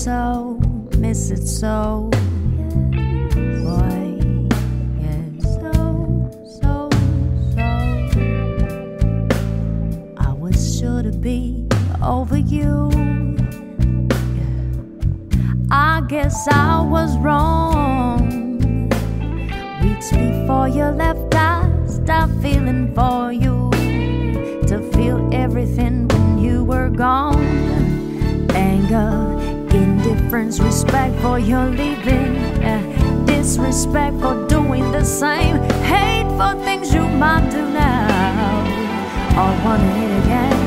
so, miss it so. Boy, yeah, so. I was sure to be over you. I guess I was wrong. Weeks before you left, I stopped feeling for you. To feel everything when you were gone. Anger, indifference, respect for your leaving, disrespect for doing the same, hate for things you might do now, or wanna hit again.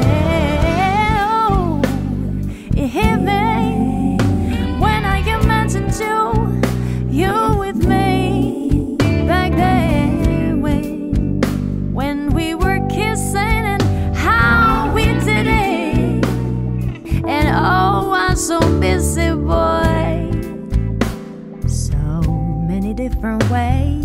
Oh, it hit me when I imagined you with me back then, when we were kissing and how we did it. And oh, I'm so busy, boy. So many different ways,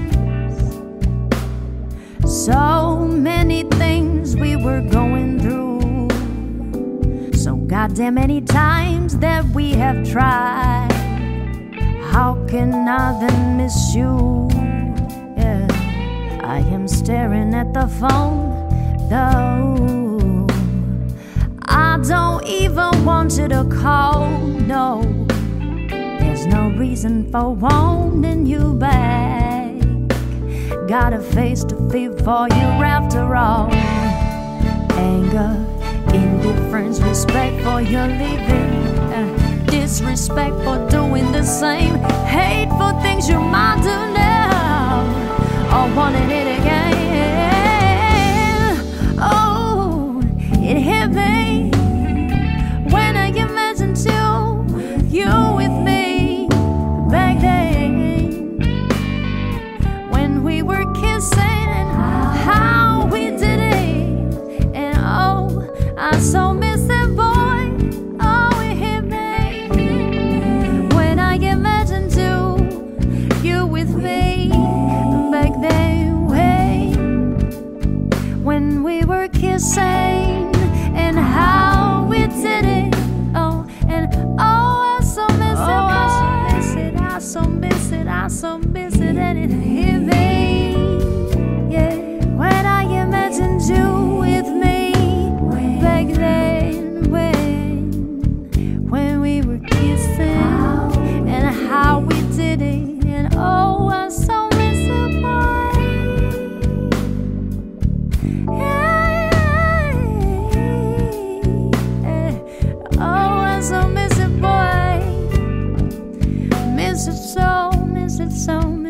so many things we were going through, so goddamn many times that we have tried. How can I then miss you? Yeah, I am staring at the phone, though I don't even want you to call. No, there's no reason for wanting you back. Got a face to feed for you after all. Anger, indifference, respect for your leaving, disrespect for doing the same, hate for things you might do now, or wanting it again. Oh, it hit me when I imagined you with me back then, when we were kissing and how we did it. And oh, I so miss it, boy. Oh, it hit me when I imagined you with me back then, when we were kissing and how we did it. Oh, and oh, I so miss it, I so miss it, I so miss it, and it hit me, yeah, when I imagined you with me back then, when we were kissing and how we did it. And oh, I so miss it, boy. Yeah. Oh, I so miss it, boy. Miss it so, miss it so.